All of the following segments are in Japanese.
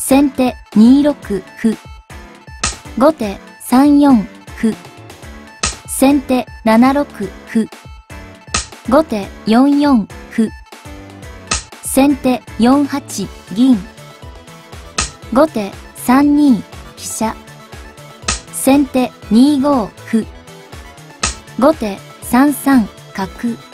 先手2六歩。後手3四歩。先手7六歩。後手4四歩。先手4八銀。後手3二飛車。先手2五歩。後手3三角。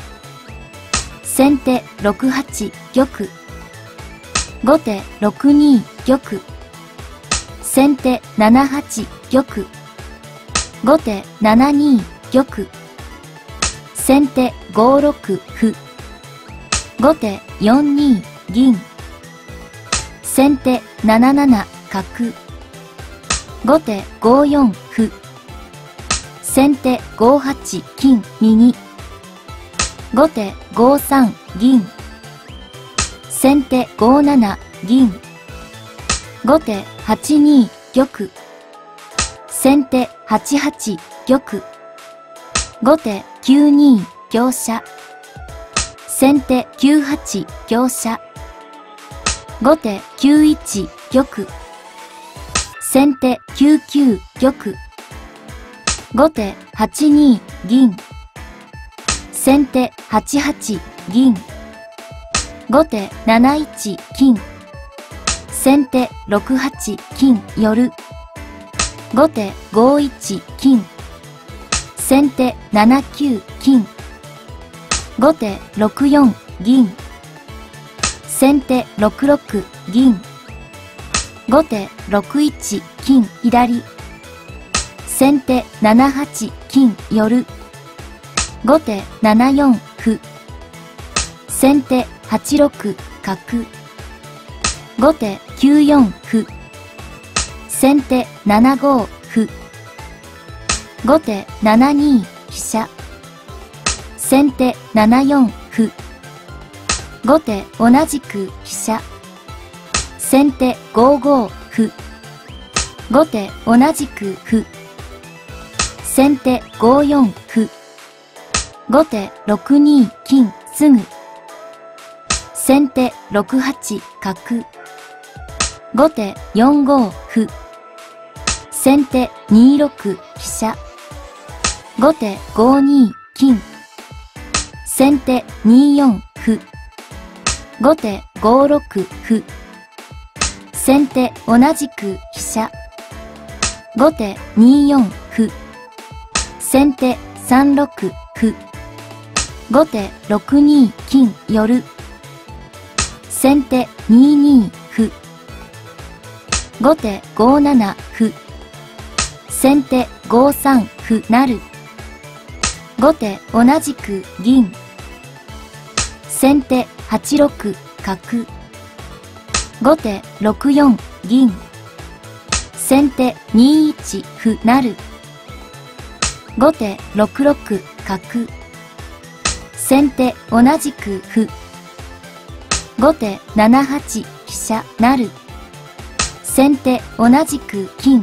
先手6八玉。後手6二玉。先手7八玉。後手7二玉。先手5六歩。後手4二銀。先手7七角。後手5四歩。先手5八金右。後手5三銀。先手5七銀。後手8二玉。先手8八玉。後手9二香車。先手9八香車。後手9一玉。先手9九玉。後手8二銀。先手8八銀。後手7一金。先手6八金寄。後手5一金。先手7九金。後手6四銀。先手6六銀。後手6一金左。先手7八金寄。後手7四歩。先手8六角。後手9四歩。先手7五歩。後手7二飛車。先手7四歩。後手同じく飛車。先手5五歩。後手同じく歩。先手5四歩。後手6二金すぐ。先手6八角。後手4五歩。先手2六飛車。後手5二金。先手2四歩。後手5六歩。先手同じく飛車。後手2四歩。先手3六歩。後手6二金寄。先手2二歩。後手5七歩。先手5三歩成。後手同じく銀。先手8六角。後手6四銀。先手2一歩成。後手6六角。先手同じく歩。後手7八飛車成。先手同じく金。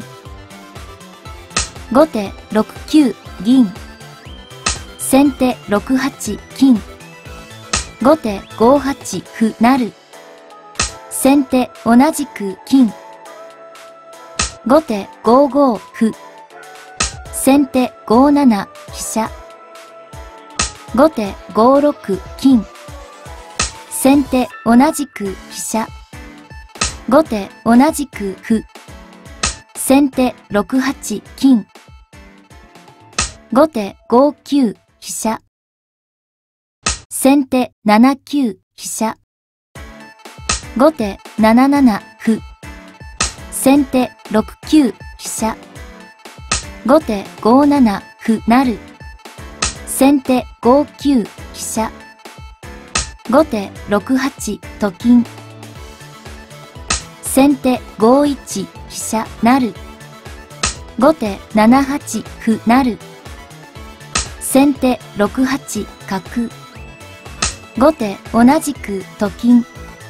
後手6九銀。先手6八金。後手5八歩成。先手同じく金。後手5五歩。先手5七飛車。後手5六金。先手同じく飛車。後手同じく歩。先手6八金。後手5九飛車。先手7九飛車。後手7七歩。先手6九飛車。後手5七歩成。先手5九飛車。後手6八と金。先手5一飛車成。後手7八歩成。先手6八角。後手同じくと金。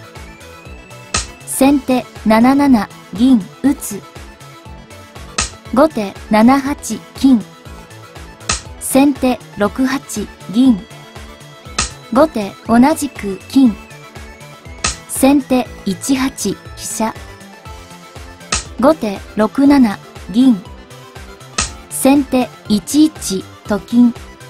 先手7七銀打つ。後手7八金。先手6八銀。後手同じく金。先手1八飛車。 後手6七銀。先手1一と金。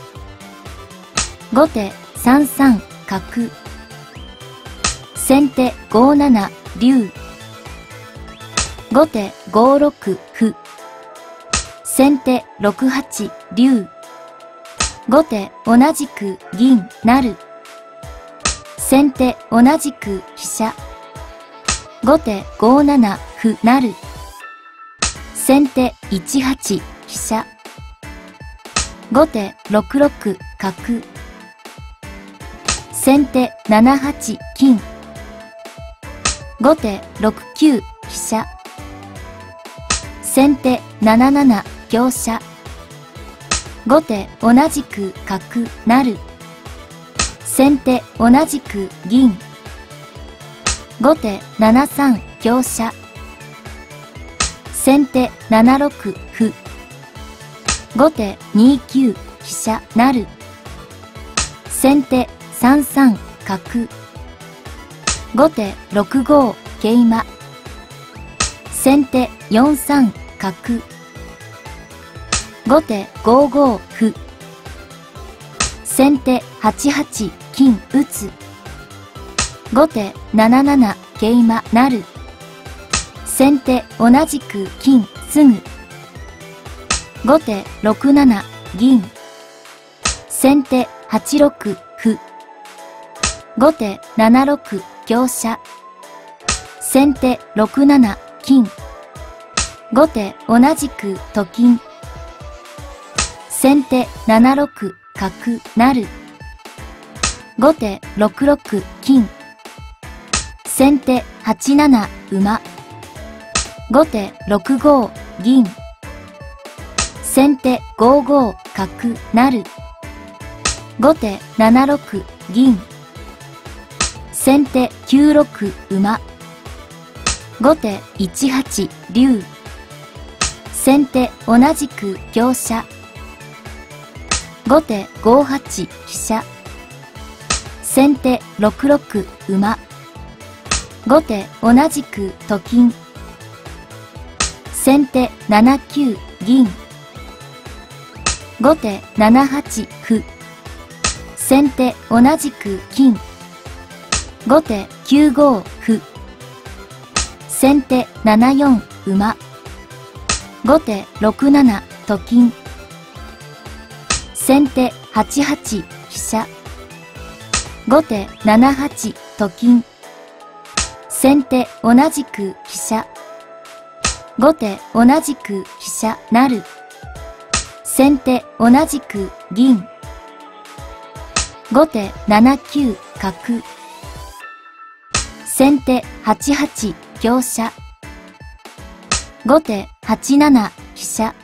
後手3三角。先手5七竜。後手5六歩。先手6八竜。後手同じく銀成。先手同じく飛車。後手5七歩成。先手1八飛車。後手6六角。先手7八金。後手6九飛車。先手7七香車。後手同じく角成。先手同じく銀。後手7三香車。先手7六歩。後手2九飛車成。先手3三角。後手6五桂馬。先手4三角。後手5五歩。先手8八金打つ。後手7七桂馬成。先手同じく金すぐ。後手6七銀。先手8六歩。後手7六香車。先手6七金。後手同じくと金。先手7六角成。後手6六金。先手8七馬。後手6五銀。先手5五角成。後手7六銀。先手9六馬。後手1八竜。先手同じく香車。後手5八飛車。先手6六馬。後手同じくと金。先手7九銀。後手7八歩。先手同じく金。後手9五歩。先手7四馬。後手6七と金。先手8八飛車。後手7八と金。先手同じく飛車。後手同じく飛車成。先手同じく銀。後手7九角。先手8八香車。後手8七飛車。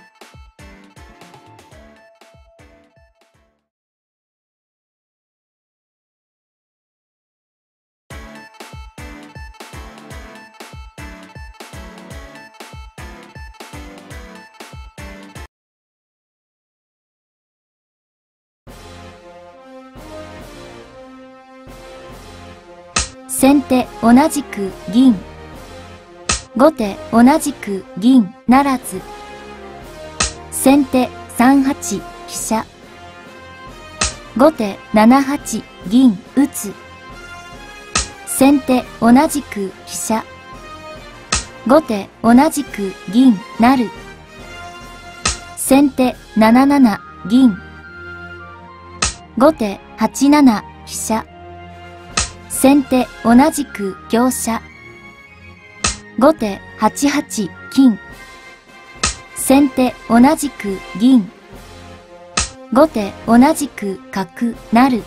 先手同じく銀。後手同じく銀ならず。先手3八飛車。後手7八銀打つ。先手同じく飛車。後手同じく銀成。先手7七銀。後手8七飛車。先手同じく香車。後手8八金。先手同じく銀。後手同じく角成。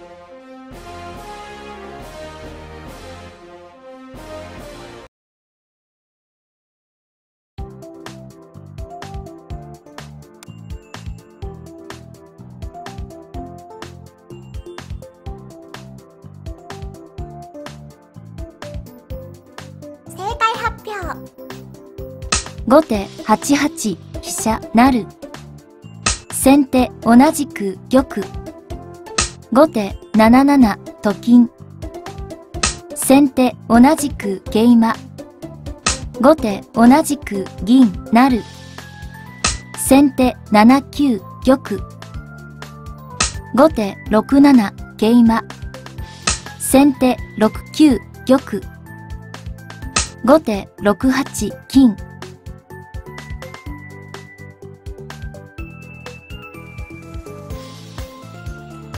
正解発表。 後手8八飛車成。先手同じく玉。後手7七と金。先手同じく桂馬。 後手同じく銀成。先手7九玉。後手6七桂馬。先手6九玉。後手6八金。